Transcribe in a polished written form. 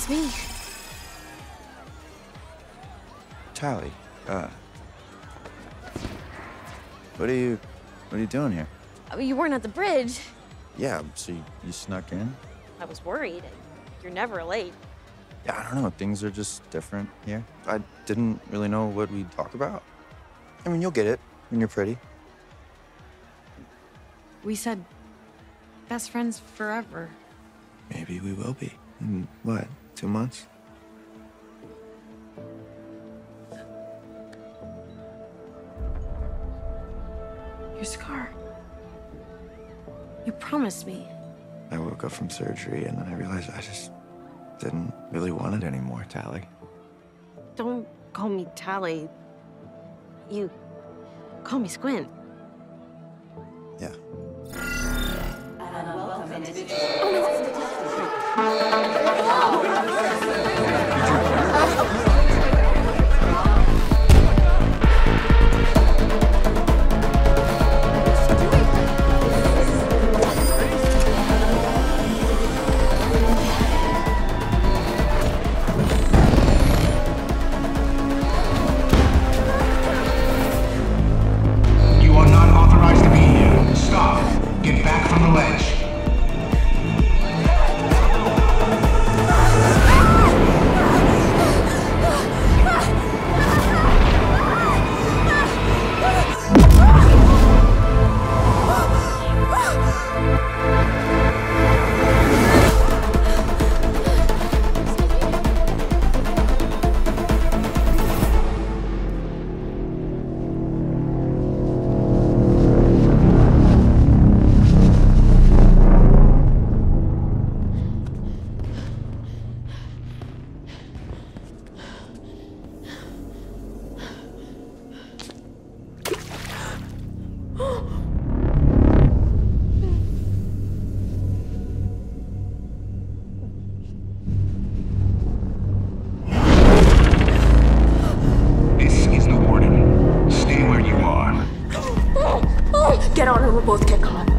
It's me. Tally, what are you doing here? Oh, you weren't at the bridge. Yeah, so you snuck in? I was worried. You're never late. Yeah, I don't know, things are just different here. I didn't really know what we'd talk about. I mean, you'll get it when you're pretty. We said best friends forever. Maybe we will be. In what, 2 months? Your scar. You promised me. I woke up from surgery and then I realized I just didn't really want it anymore, Tally. Don't call me Tally. You call me Squint. Yeah. An unwelcome individual. You are not authorized to be here. Stop. Get back from the ledge. This is the warden. Stay where you are. Get on or we'll both get caught.